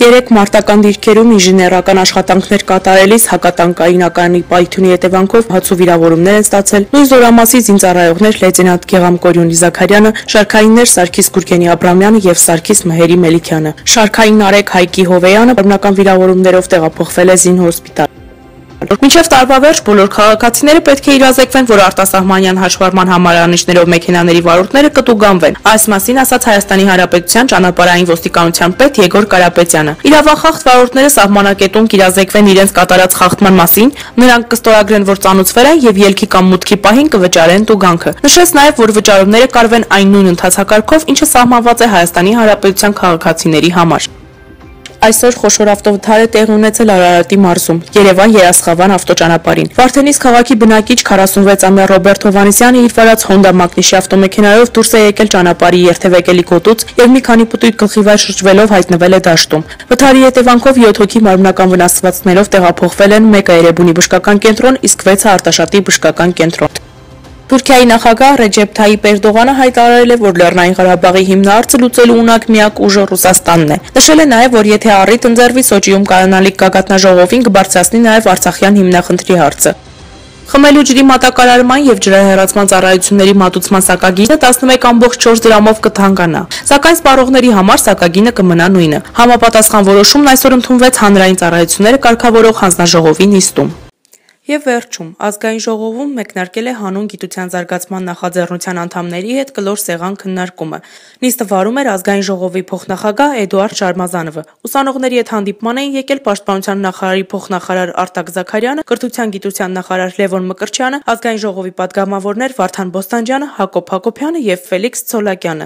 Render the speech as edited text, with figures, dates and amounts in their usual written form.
Երեք մարտական դիրքերում ինժեներական աշխատանքներ կատարելիս հակատանկայինականի պայթյունի հետևանքով հացու վիրավորումներ են ստացել նույն զորամասի զինծառայողներ լեյտենանտ Գեղամ Զաքարյանը, շարքայիններ Սարգիս Գուրգենի Աբրամյանը եւ Սարգիս Մհերի Մելիքյանը։ Շարքային Նարեկ Հայկի Հովեյանը բռնական վիրավորումներով տեղափոխվել է զինհոսպիտալ։ Մինչև տարվա վերջ բոլոր քաղաքացիները պետք է իրազեկվեն, որ արտասահմանյան հաշվառման համարանիշներով մեքենաների վարորդները կտուգանվեն։ Այս մասին ասաց Հայաստանի Հանրապետության ճանապարհային ոստիկանության պետ Եգոր Կարապետյանը։ Իրավախախտ վարորդները սահմանակետում կիրազեկվեն իրենց կատարած խախտման մասին, նրանք կստորագրեն, որ ծանուցվել են եւ ելքի կամ մուտքի պահին կվճարեն տուգանքը։ Նշեց նաեւ, որ վճարումները կարվեն այն նույն ընթացակարգով, ինչը սահմանված է Հայաստանի Հանրապետության քաղաքացիների համար։ Այսօր խոշոր ավտովթար է տեղի ունեցել Արարատի մարզում, Երևան-Երասխավան ավտոճանապարհին։ Վարդենիս քաղաքի բնակիչ 46-ամյա Ռոբերտ Հովհաննիսյանը իր վարած Հոնդա Մագնիշի ավտոմեքենայով դուրս է եկել ճանապարհի երթևեկելի գոտուց եւ մի քանի պտույտ գլխի վրա շրջվելով հայտնվել է դաշտում։ Վթարի հետևանքով 7 հոգի մարմնական վնասվածքներով տեղափոխվել են, մեկը Էրեբունի բժշկական կենտրոն, իսկ 6-ը Արտաշատի բժշկական կենտրոն։ Թուրքիայի նախագահ Ռեջեփ Թայիպ Էրդողանը հայտարարել է, որ Լեռնային Ղարաբաղի հիմնարարծը լուծելու ունակ միակ ուժը Ռուսաստանն է։ Նշել է նաև, որ եթե առիթ ընձեռվի Սոչիում կայանալիք գագաթնաժողովին կբարձրացնի նաև Արցախյան հիմնախնդրի հարցը։ Խմելու ջրի մատակարարման եւ ջրահեռացման ծառայությունների մատուցման սակագինը 11.4 դրամով կթանկանա, սակայն սպառողների համար սակագինը կմնա նույնը։ Համապատասխան որոշումն այսօր ընդունվեց հանրային ծառայությունները կարգավորող հանձնաժողովի նիստում։ Եվ վերջում, ազգային ժողովում մեկնարկել է հանուն գիտության զարգացման նախաձեռնության անդամների հետ կլոր սեղան քննարկումը։ Նիստը վարում էր ազգային ժողովի փոխնախագահ Էդուարդ Շարմազանովը։ Ուսանողների հետ հանդիպման էին եկել պաշտպանության նախարարի փոխնախարար Արտակ Զաքարյանը, կրթության գիտության նախարար Լևոն Մկրտչյանը, ազգային ժողովի պատգամավորներ Վարդան Բոստանջյանը, Հակոբ Հակոբյանը եւ Ֆելիքս Ցոլակյանը։